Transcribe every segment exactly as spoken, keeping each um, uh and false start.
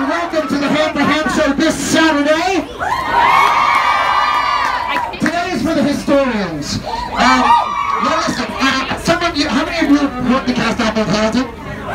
and welcome to the Ham four Ham show this Saturday. Today is for the historians. Um, now listen, uh, some of you, how many of you wrote the cast album of Hamilton?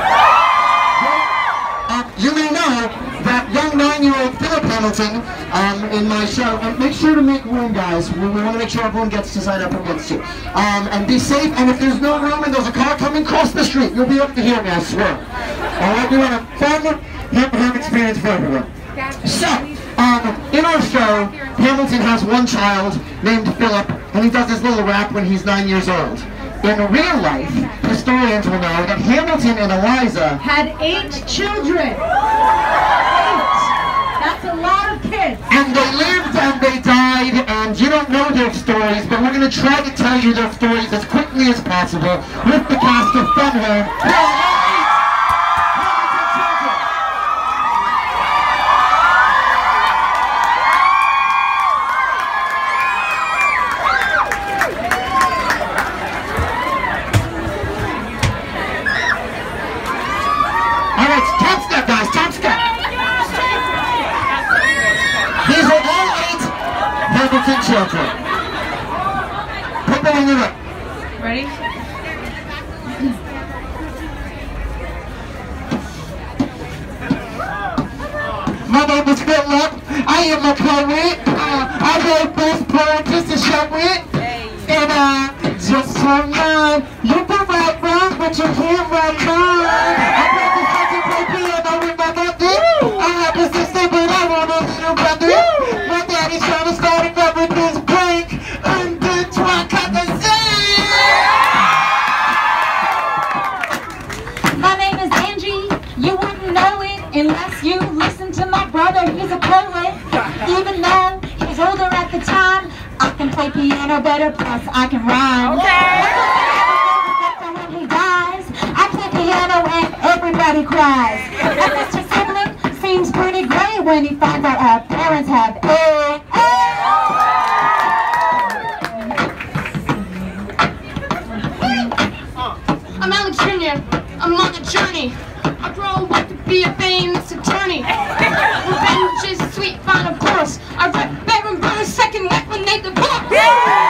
Um, you may know that young nine-year-old Philip Hamilton um, in my show. And make sure to make room, guys. We, we want to make sure everyone gets to sign up and gets to. Um, and be safe. And if there's no room and there's a car coming across the street, you'll be able to hear me, I swear. All right, we want a fun Ham four Ham experience for everyone. So, um, in our show, Hamilton has one child named Philip, and he does his little rap when he's nine years old. In real life, historians will know that Hamilton and Eliza had eight children. Eight. That's a lot of kids. And they lived and they died, and you don't know their stories, but we're going to try to tell you their stories as quickly as possible with the cast of Ham four Ham. Children. Put them in the room. Ready? My name is Philip. I am a poet. Uh, I wrote this poem just to show it. And uh, just for mine, you can write wrong, but you can't write mine. I practice how to play piano with my mother. I have a sister, but I want a little brother. My daddy's trying to start it up with this prank. And then try to sing. My name is Angie. You wouldn't know it unless you listen to my brother. He's a poet. Even though he's older at the time, I can play piano better, plus I can rhyme. Okay. When he dies, I play piano and everybody cries. And Mister Sibling seems pretty great when he finds out our parents have a. I'm Alex Junior I'm on a journey. I grow up to be a famous attorney. Revenge is sweet, fine, of course. I read Aaron Burr's second wife when they divorced.